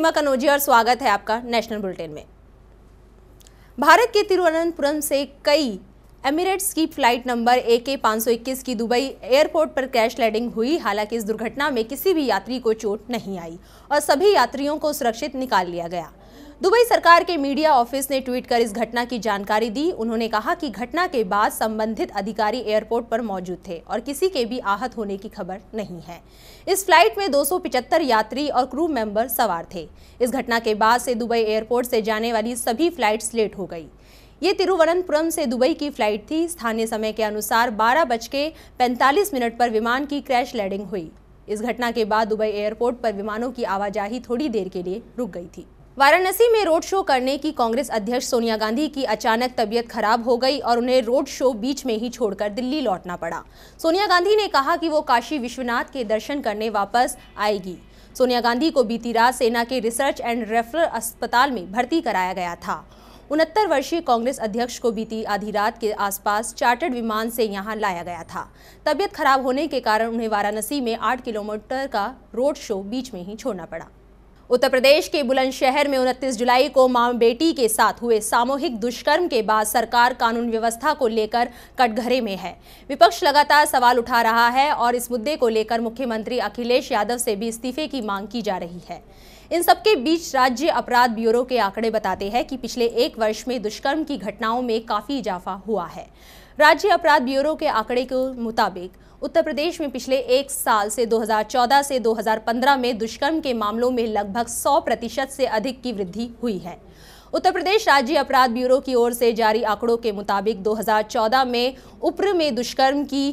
सीमा कनौजी और स्वागत है आपका नेशनल बुलेटिन में। भारत के तिरुवनंतपुरम से कई एमिरेट्स की फ्लाइट नंबर AK-521 की दुबई एयरपोर्ट पर क्रैश लैंडिंग हुई। हालांकि इस दुर्घटना में किसी भी यात्री को चोट नहीं आई और सभी यात्रियों को सुरक्षित निकाल लिया गया। दुबई सरकार के मीडिया ऑफिस ने ट्वीट कर इस घटना की जानकारी दी। उन्होंने कहा कि घटना के बाद संबंधित अधिकारी एयरपोर्ट पर मौजूद थे और किसी के भी आहत होने की खबर नहीं है। इस फ्लाइट में 275 यात्री और क्रू मेंबर सवार थे। इस घटना के बाद से दुबई एयरपोर्ट से जाने वाली सभी फ्लाइट्स लेट हो गई। ये तिरुवनंतपुरम से दुबई की फ्लाइट थी। स्थानीय समय के अनुसार 12:45 पर विमान की क्रैश लैंडिंग हुई। इस घटना के बाद दुबई एयरपोर्ट पर विमानों की आवाजाही थोड़ी देर के लिए रुक गई थी। वाराणसी में रोड शो करने की कांग्रेस अध्यक्ष सोनिया गांधी की अचानक तबीयत खराब हो गई और उन्हें रोड शो बीच में ही छोड़कर दिल्ली लौटना पड़ा। सोनिया गांधी ने कहा कि वो काशी विश्वनाथ के दर्शन करने वापस आएगी। सोनिया गांधी को बीती रात सेना के रिसर्च एंड रेफरल अस्पताल में भर्ती कराया गया था। 69 वर्षीय कांग्रेस अध्यक्ष को बीती आधी रात के आसपास चार्टर्ड विमान से यहां लाया गया था। तबीयत खराब होने के कारण उन्हें वाराणसी में 8 किलोमीटर का रोड शो बीच में ही छोड़ना पड़ा। उत्तर प्रदेश के बुलंदशहर में 29 जुलाई को मां बेटी के साथ हुए सामूहिक दुष्कर्म के बाद सरकार कानून व्यवस्था को लेकर कटघरे में है। विपक्ष लगातार सवाल उठा रहा है और इस मुद्दे को लेकर मुख्यमंत्री अखिलेश यादव से भी इस्तीफे की मांग की जा रही है। इन सबके बीच राज्य अपराध ब्यूरो के आंकड़े बताते हैं कि पिछले 1 वर्ष में दुष्कर्म की घटनाओं में काफी इजाफा हुआ है। राज्य अपराध ब्यूरो के आंकड़े के मुताबिक उत्तर प्रदेश में पिछले 1 साल से 2014 से 2015 में दुष्कर्म के मामलों में लगभग 100% से अधिक की वृद्धि हुई है। उत्तर प्रदेश राज्य अपराध ब्यूरो की ओर से जारी आंकड़ों के मुताबिक 2014 में उप्र में दुष्कर्म की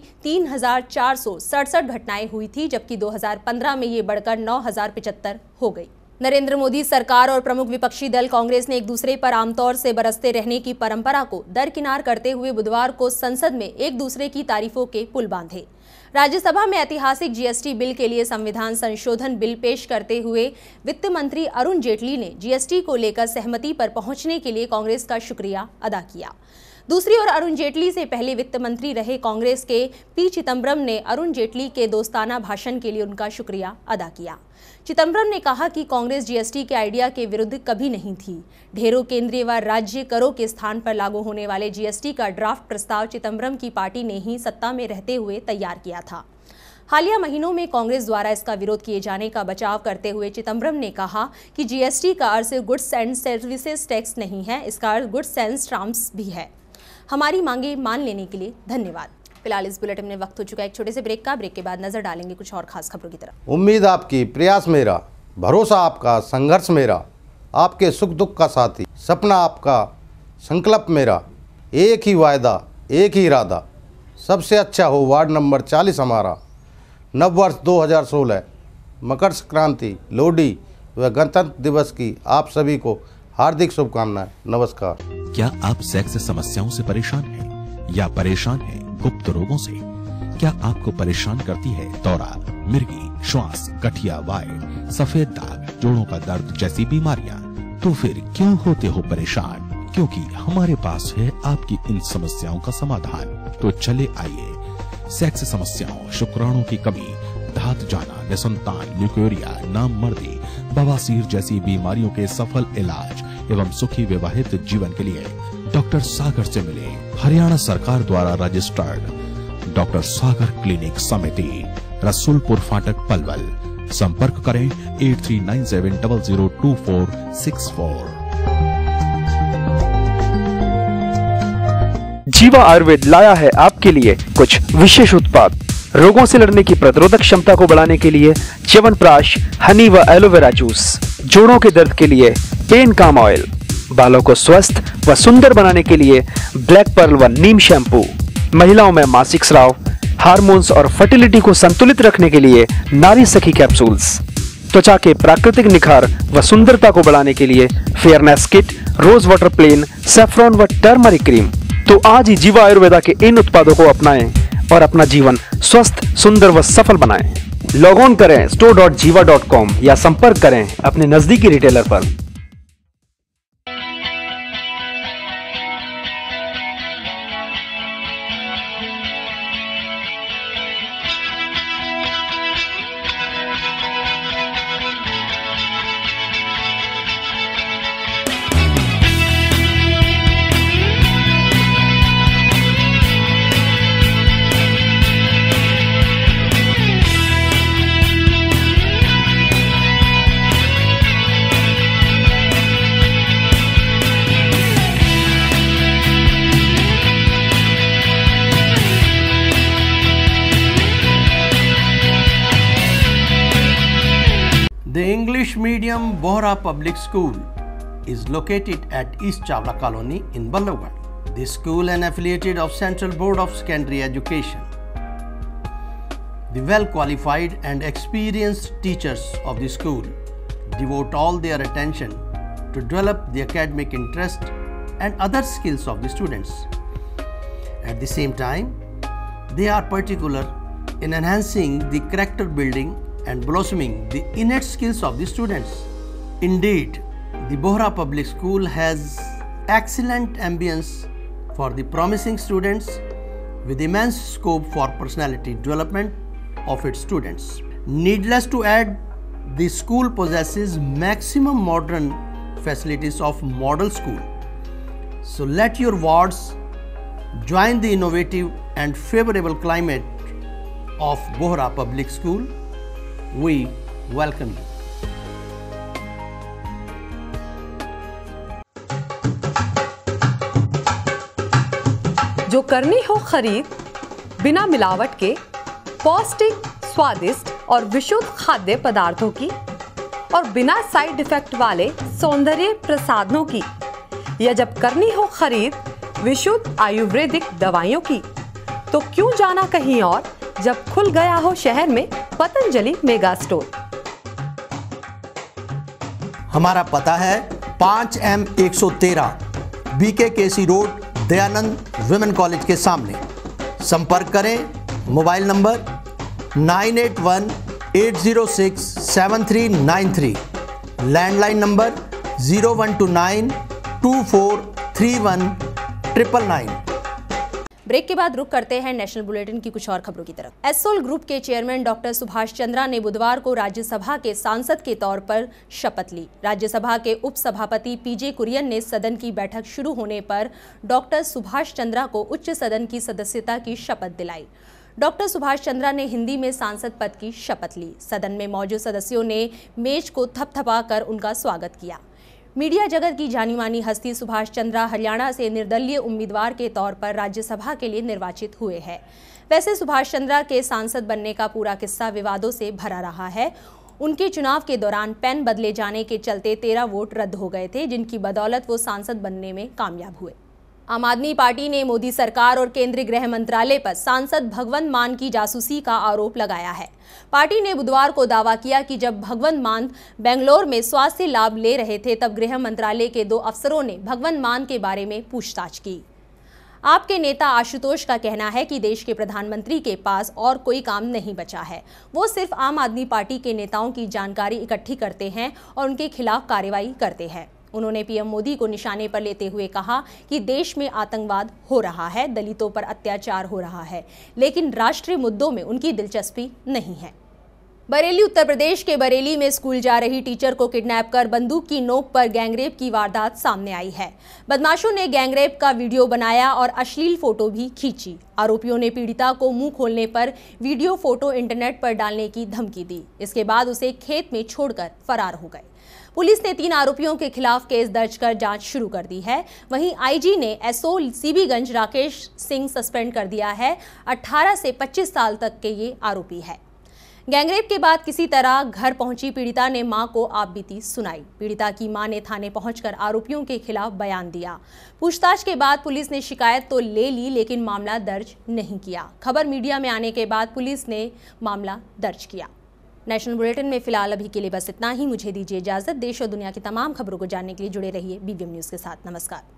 3,467 घटनाएं हुई थी, जबकि 2015 में ये बढ़कर 9,075 हो गई। नरेंद्र मोदी सरकार और प्रमुख विपक्षी दल कांग्रेस ने एक दूसरे पर आमतौर से बरसते रहने की परंपरा को दरकिनार करते हुए बुधवार को संसद में एक दूसरे की तारीफों के पुल बांधे। राज्यसभा में ऐतिहासिक GST बिल के लिए संविधान संशोधन बिल पेश करते हुए वित्त मंत्री अरुण जेटली ने GST को लेकर सहमति पर पहुंचने के लिए कांग्रेस का शुक्रिया अदा किया। दूसरी ओर अरुण जेटली से पहले वित्त मंत्री रहे कांग्रेस के P चिदंबरम ने अरुण जेटली के दोस्ताना भाषण के लिए उनका शुक्रिया अदा किया। चिदंबरम ने कहा कि कांग्रेस GST के आइडिया के विरुद्ध कभी नहीं थी। ढेरों केंद्रीय व राज्य करों के स्थान पर लागू होने वाले GST का ड्राफ्ट प्रस्ताव चिदंबरम की पार्टी ने ही सत्ता में रहते हुए तैयार किया था। हालिया महीनों में कांग्रेस द्वारा इसका विरोध किए जाने का बचाव करते हुए चिदंबरम ने कहा कि GST का अर्थ सिर्फ गुड्स एंड सर्विसेज टैक्स नहीं है, इसका अर्थ गुड्स एंड ट्रांस भी है। हमारी मांगे मान लेने के लिए धन्यवाद। फिलहाल इस बुलेटिन में वक्त हो चुका है एक छोटे से ब्रेक का। ब्रेक के बाद नजर डालेंगे कुछ और खास खबरों की तरफ। उम्मीद आपकी, प्रयास मेरा, भरोसा आपका, संघर्ष मेरा, आपके सुख दुख का साथी, सपना आपका, संकल्प मेरा, एक ही वायदा, एक ही इरादा, सबसे अच्छा हो वार्ड नंबर 40 हमारा। नववर्ष 2016, मकर संक्रांति, लोहड़ी व गणतंत्र दिवस की आप सभी को हार्दिक शुभकामनाएं। नमस्कार। क्या आप सेक्स समस्याओं से परेशान हैं या परेशान हैं गुप्त रोगों से? क्या आपको परेशान करती है दौरा, मिर्गी, श्वास, गठिया वायु, सफेद दाग, जोड़ों का दर्द जैसी बीमारियां? तो फिर क्यों होते हो परेशान? क्योंकि हमारे पास है आपकी इन समस्याओं का समाधान। तो चले आइए, सेक्स समस्याओं, शुक्राणु की कमी, धात जाना, निसंतान, ल्यूकेरिया, नामर्दी, बवासीर जैसी बीमारियों के सफल इलाज एवं सुखी विवाहित जीवन के लिए डॉक्टर सागर से मिले। हरियाणा सरकार द्वारा रजिस्टर्ड डॉक्टर सागर क्लिनिक समिति, रसूलपुर फाटक पलवल। संपर्क करें 8397002464। जीवा आयुर्वेद लाया है आपके लिए कुछ विशेष उत्पाद। रोगों से लड़ने की प्रतिरोधक क्षमता को बढ़ाने के लिए च्यवनप्राश, हनी व एलोवेरा जूस, जोड़ों के दर्द के लिए पेन काम ऑयल, बालों को स्वस्थ व सुंदर बनाने के लिए ब्लैक पर्ल व नीम शैम्पू, महिलाओं में मासिक स्राव, हार्मोन्स और फर्टिलिटी को संतुलित रखने के लिए नारी सखी कैप्सूल्स, त्वचा के प्राकृतिक निखार व सुंदरता को बढ़ाने के लिए fairness kit, rose water plain, saffron व टर्मरिक क्रीम। तो आज ही जीवा आयुर्वेदा के इन उत्पादों को अपनाएं और अपना जीवन स्वस्थ, सुंदर व सफल बनाएं। लॉग ऑन करें store.jiva.com या संपर्क करें अपने नजदीकी रिटेलर पर। English medium Bohra Public School is located at East Chawla Colony in Ballabgarh. The school is affiliated of Central Board of Secondary Education. The well-qualified and experienced teachers of the school devote all their attention to develop the academic interest and other skills of the students. At the same time, they are particular in enhancing the character building and blossoming the innate skills of the students. Indeed, the Bohra Public School has excellent ambience for the promising students with immense scope for personality development of its students. Needless to add, the school possesses maximum modern facilities of model school. So let your wards join the innovative and favorable climate of Bohra Public School. We welcome you. जो करनी हो खरीद बिना मिलावट के पौष्टिक, स्वादिष्ट और विशुद्ध खाद्य पदार्थों की और बिना साइड इफेक्ट वाले सौंदर्य प्रसाधनों की, या जब करनी हो खरीद विशुद्ध आयुर्वेदिक दवाइयों की, तो क्यों जाना कहीं और जब खुल गया हो शहर में पतंजलि मेगा स्टोर। हमारा पता है 5M113 BKKC road, Dayanand women college के सामने। संपर्क करें mobile number 9818067393, landline number 0129243199। Break के बाद रुक करते हैं नेशनल बुलेटिन की कुछ और खबरों की तरफ। एसोल ग्रुप के चेयरमैन डॉक्टर सुभाष चंद्रा ने बुधवार को राज्यसभा के सांसद के तौर पर शपथ ली। राज्यसभा के उपसभापति पीजे कुरियन ने सदन की बैठक शुरू होने पर डॉक्टर सुभाष चंद्रा को उच्च सदन की सदस्यता की शपथ दिलाई। डॉक्टर सुभाष चंद्रा ने हिंदी में सांसद पद की शपथ ली। सदन में मौजूद सदस्यों ने मेज को थपथपाकर उनका स्वागत किया। मीडिया जगत की जानी मानी हस्ती सुभाष चंद्रा हरियाणा से निर्दलीय उम्मीदवार के तौर पर राज्यसभा के लिए निर्वाचित हुए हैं। वैसे सुभाष चंद्रा के सांसद बनने का पूरा किस्सा विवादों से भरा रहा है। उनके चुनाव के दौरान पेन बदले जाने के चलते 13 वोट रद्द हो गए थे, जिनकी बदौलत वो सांसद बनने में कामयाब हुए। आम आदमी पार्टी ने मोदी सरकार और केंद्रीय गृह मंत्रालय पर सांसद भगवंत मान की जासूसी का आरोप लगाया है। पार्टी ने बुधवार को दावा किया कि जब भगवंत मान बेंगलोर में स्वास्थ्य लाभ ले रहे थे, तब गृह मंत्रालय के 2 अफसरों ने भगवंत मान के बारे में पूछताछ की। आपके नेता आशुतोष का कहना है कि देश के प्रधानमंत्री के पास और कोई काम नहीं बचा है। वो सिर्फ आम आदमी पार्टी के नेताओं की जानकारी इकट्ठी करते हैं और उनके खिलाफ कार्रवाई करते हैं। उन्होंने पीएम मोदी को निशाने पर लेते हुए कहा कि देश में आतंकवाद हो रहा है, दलितों पर अत्याचार हो रहा है, लेकिन राष्ट्रीय मुद्दों में उनकी दिलचस्पी नहीं है। बरेली उत्तर प्रदेश के बरेली में स्कूल जा रही टीचर को किडनैप कर बंदूक की नोक पर गैंगरेप की वारदात सामने आई है। बदमाशों ने गैंगरेप का वीडियो बनाया और अश्लील फोटो भी खींची। आरोपियों ने पीड़िता को मुंह खोलने पर वीडियो फोटो इंटरनेट पर डालने की धमकी दी। इसके बाद उसे खेत में छोड़कर फरार हो गए। पुलिस ने 3 आरोपियों के खिलाफ केस दर्ज कर जांच शुरू कर दी है। वहीं आईजी ने एसोल सीबीगंज राकेश सिंह सस्पेंड कर दिया है। 18 से 25 साल तक के ये आरोपी है। गैंगरेप के बाद किसी तरह घर पहुंची पीड़िता ने मां को आपबीती सुनाई। पीड़िता की मां ने थाने पहुंचकर आरोपियों के खिलाफ बयान दिया। पूछताछ के बाद पुलिस ने शिकायत तो ले ली, लेकिन मामला दर्ज नहीं किया। खबर मीडिया में आने के बाद पुलिस ने मामला दर्ज किया। नेशनल बुलेटिन में फिलहाल अभी के लिए बस इतना ही। मुझे दीजिए इजाजत। देश और दुनिया की तमाम खबरों को जानने के लिए जुड़े रहिए बीबीएम न्यूज़ के साथ। नमस्कार।